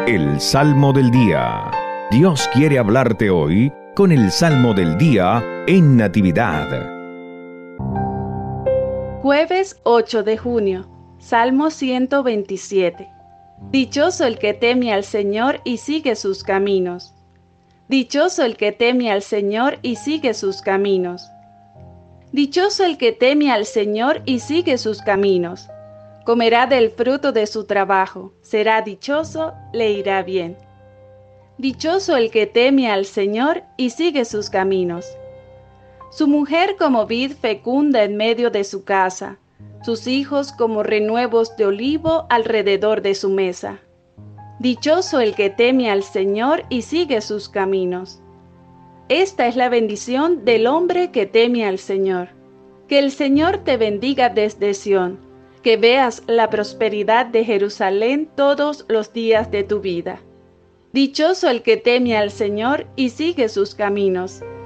El Salmo del Día. Dios quiere hablarte hoy con el Salmo del Día en Natividad. Jueves 8 de junio, Salmo 127. Dichoso el que teme al Señor y sigue sus caminos. Dichoso el que teme al Señor y sigue sus caminos. Dichoso el que teme al Señor y sigue sus caminos. Comerá del fruto de su trabajo, será dichoso, le irá bien. Dichoso el que teme al Señor y sigue sus caminos. Su mujer como vid fecunda en medio de su casa, sus hijos como renuevos de olivo alrededor de su mesa. Dichoso el que teme al Señor y sigue sus caminos. Esta es la bendición del hombre que teme al Señor. Que el Señor te bendiga desde Sión, que veas la prosperidad de Jerusalén todos los días de tu vida. Dichoso el que teme al Señor y sigue sus caminos.